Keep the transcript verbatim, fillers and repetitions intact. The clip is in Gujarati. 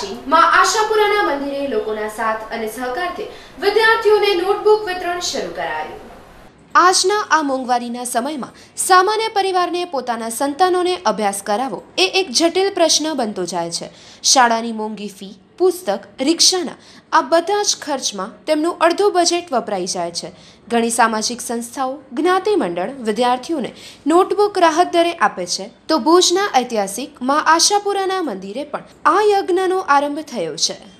પ્રાચીન માં આશાપુરાના મંદિરે લોકોના સાથ અને સહકારથી વિદ્યાર્થીઓને નોટબુક વિતરણ શરૂ કરાયું। આજના આ મોંઘવારીના સમયમાં સામાન્ય પરિવારને પોતાના સંતાનોને અભ્યાસ કરાવવો એ એક જટિલ પ્રશ્ન બનતો જાય છે। શાળાની મોંઘી ફી, પુસ્તક, રિક્ષાના આ બધા જ ખર્ચમાં તેમનું અડધું બજેટ વપરાઈ જાય છે। ઘણી સામાજિક સંસ્થાઓ, જ્ઞાતિ મંડળ વિદ્યાર્થીઓને નોટબુક રાહત દરે આપે છે, તો ભુજના ઐતિહાસિક માં આશાપુરાના મંદિરે પણ આ યજ્ઞનો આરંભ થયો છે।